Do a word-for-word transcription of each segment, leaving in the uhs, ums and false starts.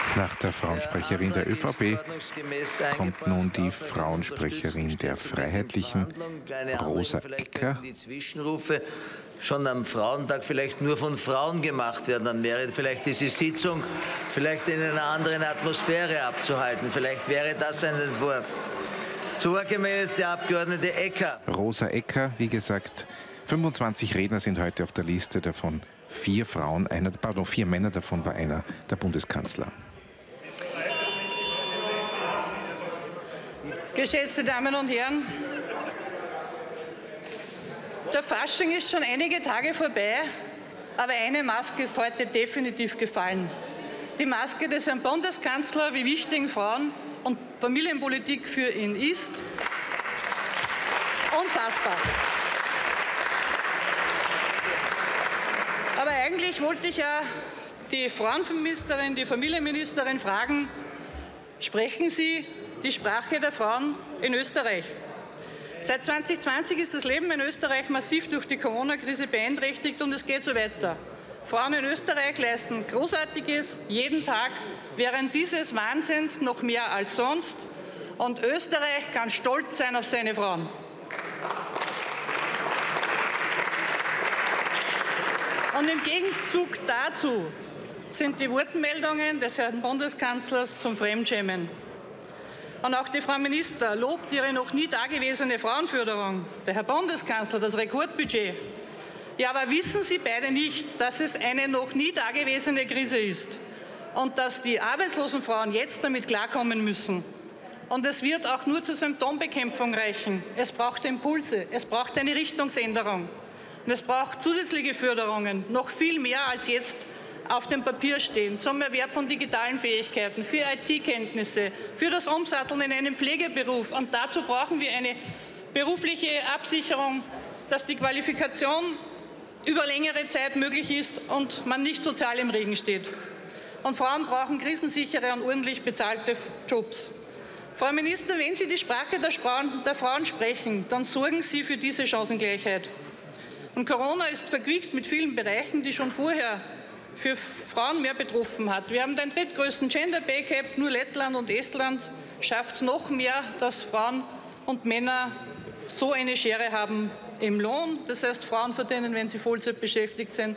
Nach der Frauensprecherin der ÖVP kommt nun die Frauensprecherin der Freiheitlichen, Rosa Ecker. Die Zwischenrufe schon am Frauentag vielleicht nur von Frauen gemacht werden, dann wäre vielleicht diese Sitzung vielleicht in einer anderen Atmosphäre abzuhalten. Vielleicht wäre das ein Entwurf. Zu Wort gemeldet der Abgeordnete Ecker. Rosa Ecker, wie gesagt, fünfundzwanzig Redner sind heute auf der Liste, davon vier Frauen, einer, pardon, vier Männer, davon war einer der Bundeskanzler. Geschätzte Damen und Herren, der Fasching ist schon einige Tage vorbei, aber eine Maske ist heute definitiv gefallen. Die Maske des Herrn Bundeskanzlers, wie wichtig Frauen- und Familienpolitik für ihn ist. Unfassbar. Aber eigentlich wollte ich ja die Frauenministerin, die Familienministerin fragen, sprechen Sie die Sprache der Frauen in Österreich? Seit zwanzig zwanzig ist das Leben in Österreich massiv durch die Corona-Krise beeinträchtigt und es geht so weiter. Frauen in Österreich leisten Großartiges jeden Tag während dieses Wahnsinns noch mehr als sonst und Österreich kann stolz sein auf seine Frauen. Und im Gegenzug dazu sind die Wortmeldungen des Herrn Bundeskanzlers zum Fremdschämen. Und auch die Frau Minister lobt ihre noch nie dagewesene Frauenförderung. Der Herr Bundeskanzler das Rekordbudget. Ja, aber wissen Sie beide nicht, dass es eine noch nie dagewesene Krise ist und dass die arbeitslosen Frauen jetzt damit klarkommen müssen? Und es wird auch nur zur Symptombekämpfung reichen. Es braucht Impulse, es braucht eine Richtungsänderung. Und es braucht zusätzliche Förderungen, noch viel mehr als jetzt auf dem Papier stehen, zum Erwerb von digitalen Fähigkeiten, für I T-Kenntnisse, für das Umsatteln in einen Pflegeberuf. Und dazu brauchen wir eine berufliche Absicherung, dass die Qualifikation über längere Zeit möglich ist und man nicht sozial im Regen steht. Und Frauen brauchen krisensichere und ordentlich bezahlte Jobs. Frau Minister, wenn Sie die Sprache der Frauen, der Frauen sprechen, dann sorgen Sie für diese Chancengleichheit. Und Corona ist verquickt mit vielen Bereichen, die schon vorher für Frauen mehr betroffen hat. Wir haben den drittgrößten Gender Pay Gap, nur Lettland und Estland schafft es noch mehr, dass Frauen und Männer so eine Schere haben im Lohn. Das heißt, Frauen verdienen, wenn sie Vollzeit beschäftigt sind,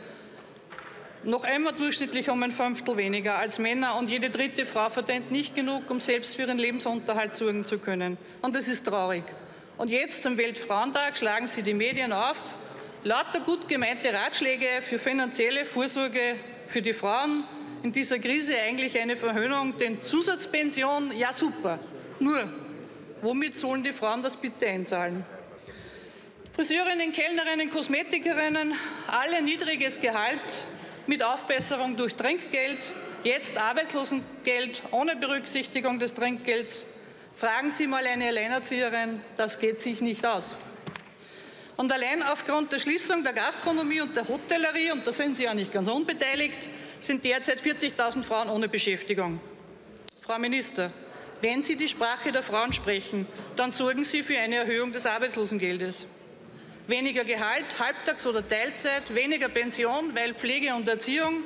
noch einmal durchschnittlich um ein Fünftel weniger als Männer und jede dritte Frau verdient nicht genug, um selbst für ihren Lebensunterhalt sorgen zu können. Und das ist traurig. Und jetzt zum Weltfrauentag schlagen Sie die Medien auf, lauter gut gemeinte Ratschläge für finanzielle Vorsorge für die Frauen. In dieser Krise eigentlich eine Verhöhnung, denn Zusatzpension, ja super. Nur, womit sollen die Frauen das bitte einzahlen? Friseurinnen, Kellnerinnen, Kosmetikerinnen, alle niedriges Gehalt mit Aufbesserung durch Trinkgeld, jetzt Arbeitslosengeld ohne Berücksichtigung des Trinkgelds. Fragen Sie mal eine Alleinerzieherin, das geht sich nicht aus. Und allein aufgrund der Schließung der Gastronomie und der Hotellerie, und da sind Sie ja nicht ganz unbeteiligt, sind derzeit vierzigtausend Frauen ohne Beschäftigung. Frau Minister, wenn Sie die Sprache der Frauen sprechen, dann sorgen Sie für eine Erhöhung des Arbeitslosengeldes. Weniger Gehalt, Halbtags- oder Teilzeit, weniger Pension, weil Pflege und Erziehung,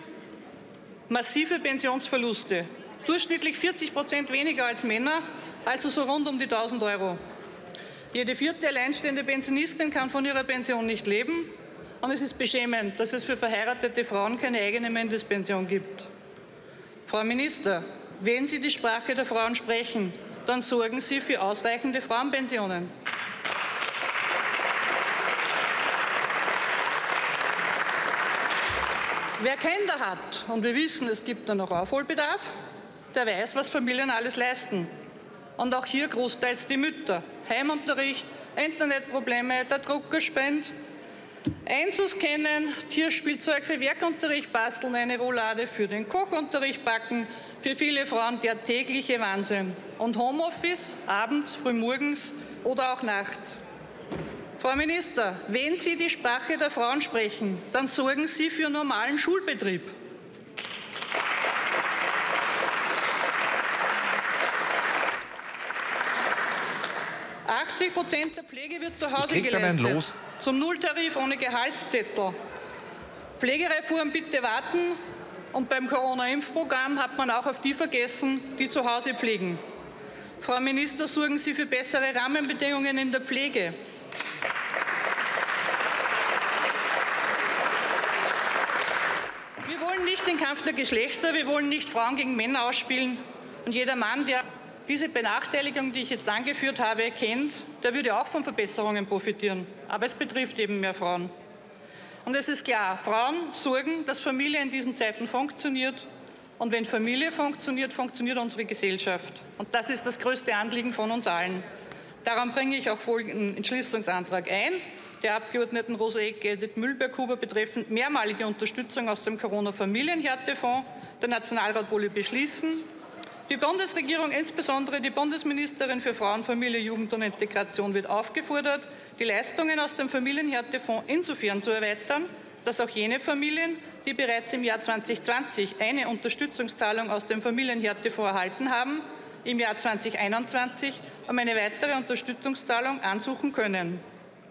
massive Pensionsverluste, durchschnittlich vierzig Prozent weniger als Männer, also so rund um die tausend Euro. Jede vierte alleinstehende Pensionistin kann von ihrer Pension nicht leben. Und es ist beschämend, dass es für verheiratete Frauen keine eigene Mindestpension gibt. Frau Minister, wenn Sie die Sprache der Frauen sprechen, dann sorgen Sie für ausreichende Frauenpensionen. Wer Kinder hat, und wir wissen, es gibt da noch Aufholbedarf, der weiß, was Familien alles leisten. Und auch hier großteils die Mütter. Heimunterricht, Internetprobleme, der Drucker spendet, Einzuscannen, Tierspielzeug für Werkunterricht basteln, eine Roulade für den Kochunterricht backen, für viele Frauen der tägliche Wahnsinn. Und Homeoffice, abends, frühmorgens oder auch nachts. Frau Minister, wenn Sie die Sprache der Frauen sprechen, dann sorgen Sie für normalen Schulbetrieb. achtzig Prozent der Pflege wird zu Hause geleistet. Los. Zum Nulltarif ohne Gehaltszettel. Pflegereform bitte warten Und beim Corona-Impfprogramm hat man auch auf die vergessen, die zu Hause pflegen. Frau Minister, sorgen Sie für bessere Rahmenbedingungen in der Pflege. Wir wollen nicht den Kampf der Geschlechter, wir wollen nicht Frauen gegen Männer ausspielen. Und jeder Mann, der diese Benachteiligung, die ich jetzt angeführt habe, kennt, der würde auch von Verbesserungen profitieren. Aber es betrifft eben mehr Frauen. Und es ist klar, Frauen sorgen, dass Familie in diesen Zeiten funktioniert. Und wenn Familie funktioniert, funktioniert unsere Gesellschaft. Und das ist das größte Anliegen von uns allen. Darum bringe ich auch folgenden Entschließungsantrag ein. Der Abgeordneten Rosa Egger, Edith Mühlberg-Huber betreffend mehrmalige Unterstützung aus dem Corona-Familienhärtefonds. Der Nationalrat wolle beschließen, die Bundesregierung, insbesondere die Bundesministerin für Frauen, Familie, Jugend und Integration, wird aufgefordert, die Leistungen aus dem Familienhärtefonds insofern zu erweitern, dass auch jene Familien, die bereits im Jahr zweitausendzwanzig eine Unterstützungszahlung aus dem Familienhärtefonds erhalten haben, im Jahr zweitausendeinundzwanzig um eine weitere Unterstützungszahlung ansuchen können.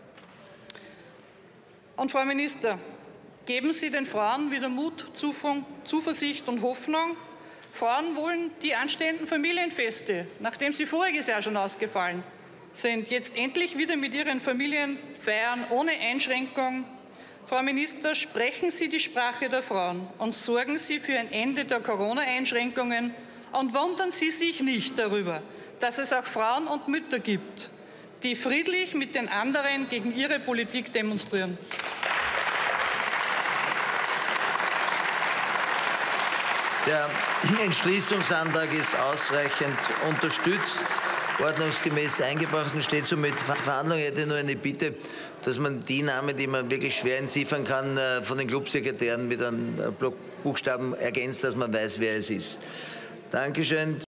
Und Frau Minister, geben Sie den Frauen wieder Mut, Zuversicht und Hoffnung. Frauen wollen die anstehenden Familienfeste, nachdem sie voriges Jahr schon ausgefallen sind, jetzt endlich wieder mit ihren Familien feiern, ohne Einschränkung. Frau Minister, sprechen Sie die Sprache der Frauen und sorgen Sie für ein Ende der Corona-Einschränkungen und wundern Sie sich nicht darüber, dass es auch Frauen und Mütter gibt, die friedlich mit den anderen gegen ihre Politik demonstrieren. Der Entschließungsantrag ist ausreichend unterstützt, ordnungsgemäß eingebracht und steht somit zur Verhandlung. Ich hätte nur eine Bitte, dass man die Namen, die man wirklich schwer entziffern kann, von den Clubsekretären mit einem Blockbuchstaben ergänzt, dass man weiß, wer es ist. Dankeschön.